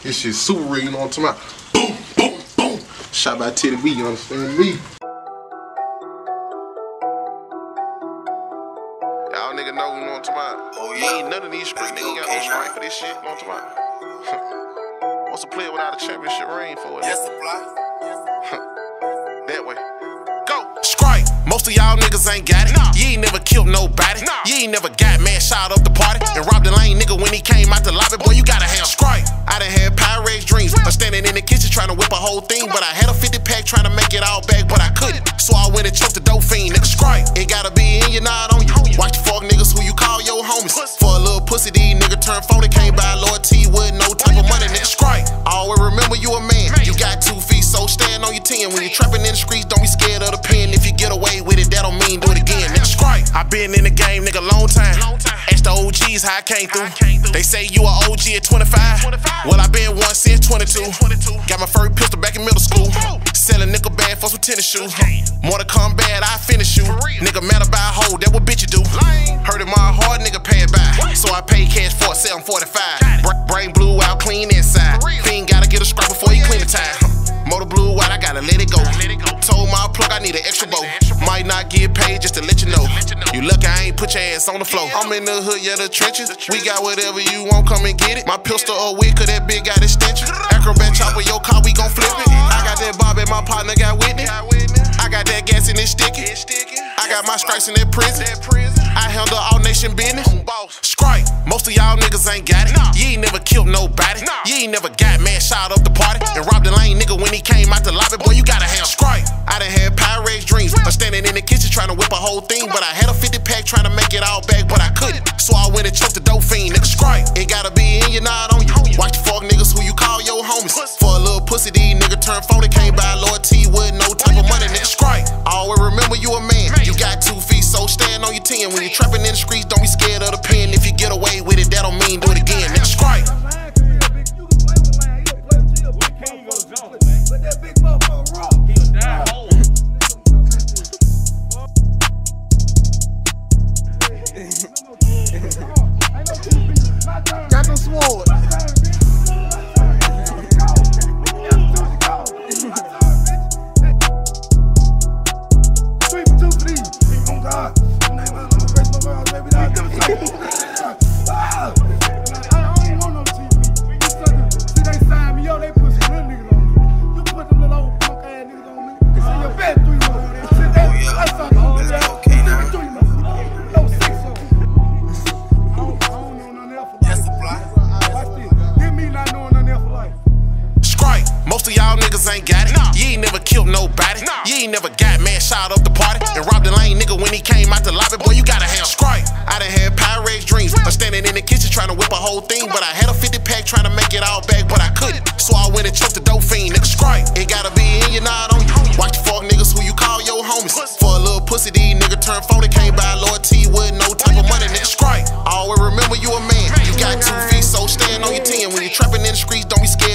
This shit super real, you know what I'm talking about? Boom, boom, boom. Shot by Teddy B, you understand me? Y'all nigga know, you know what I'm talking about? Oh, yeah. Ain't none of these street niggas got no strike for this shit, you know what I'm talking about? What's a player without a championship ring for it? That's the fly. That way. Go! Strike! Most of y'all niggas ain't got it. Nah. You ain't never killed nobody. Nah. You ain't never got mad, shot up the party. Boom. And robbed the lane nigga when he came out the lobby. Boy, you gotta have strike. I done had Pyrex dreams. I'm standing in the kitchen trying to whip a whole thing. But I had a 50 pack trying to make it all back, but I couldn't. So I went and choked the dope fiend, nigga. Strike. It gotta be in you, not on you. Watch the fuck niggas who you call your homies. For a little pussy, these niggas turn phony. Came by Lord T with no type of money, nigga. Strike. Always remember you a man. You got 2 feet, so stand on your 10. When you trapping in the streets, don't be scared of the pen. If you get away with it, that don't mean do it again, nigga. Strike. I been in the game, nigga, long time. Ask the OGs how I came through. They say you a OG at 25. Well, I been one since 22. Got my first pistol back in middle school. Selling nickel bag for some tennis shoes. More to come bad, I finish you. Nigga mad about a hoe, that what bitch you do. Heard it my hard, nigga pay it by. So I pay cash for it, sell 45. Brain blue out, clean inside. Fiend gotta get a scrap before he clean the tie. Motor blue out, I gotta let it go. Told my plug I need an extra bow. Might not get paid just to let you know. You lucky I ain't put your ass on the floor. I'm in the hood, yeah, the trenches. We got whatever you want, come and get it. My pistol a wick, cause that bitch got extension. Acrobat chopper, your car, we gon' flip it. I got that Bobby, my partner got Whitney. I got that gas in it sticky. I got my stripes in that prison. I handle all nation business. Strike. Most of y'all niggas ain't got it. You ain't never killed nobody. You ain't never got mad, shot up the party. And robbed the lane nigga when he came out the lobby. Boy, you gotta have strike. I done had Pyrex dreams. I'm standing in the kitchen trying to whip a whole thing. But I had a 50 pack trying to make it all back, but I couldn't. So I went and choked the dope fiend, nigga. Strike. It gotta be in you, not on you. Watch the fuck niggas who you call your homies. For a little pussy, these niggas turn phony. Came by Lord T with no type of money, nigga. Strike. Always remember you a man. You got 2 feet, so stand on your 10. When you trapping in the streets, don't be scared of the pen. If you get away with it, that don't mean do it again, nigga. Strike. Got no sword. Most of y'all niggas ain't got it. You ain't never killed nobody. You ain't never got mad, shot up the party. And robbed the lane nigga when he came out the lobby. Boy, you gotta have strike. I done had Pyrex dreams. I'm standing in the kitchen trying to whip a whole thing. But I had a 50 pack trying to make it all back, but I couldn't. So I went and choked the dope fiend, nigga. Strike. It gotta be in you, not on you. Watch the fuck niggas who you call your homies. For a little pussy, these niggas turn phony. Came by Lord T with no type of money, nigga. Strike. Always remember you a man. You got 2 feet, so stand on your 10. When you trapping in the streets, don't be scared.